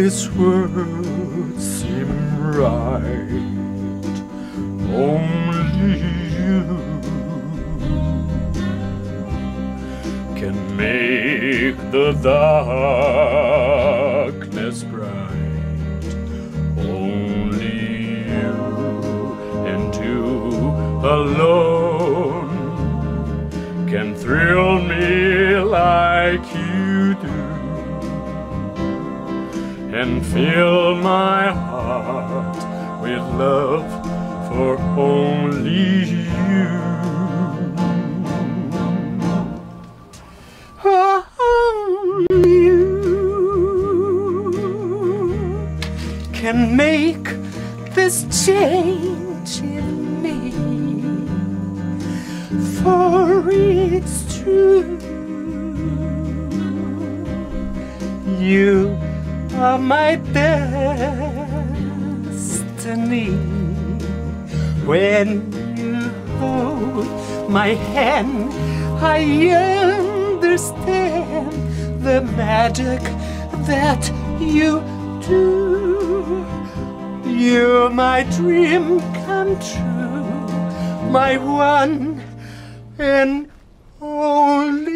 this world seem right. Only you can make the darkness bright. Only you and you alone can thrill me like you do, and fill my heart with love for only you. Only you can make this change in me, for it's true. You are my destiny. When you hold my hand, I understand the magic that you do. You're my dream come true, my one and only.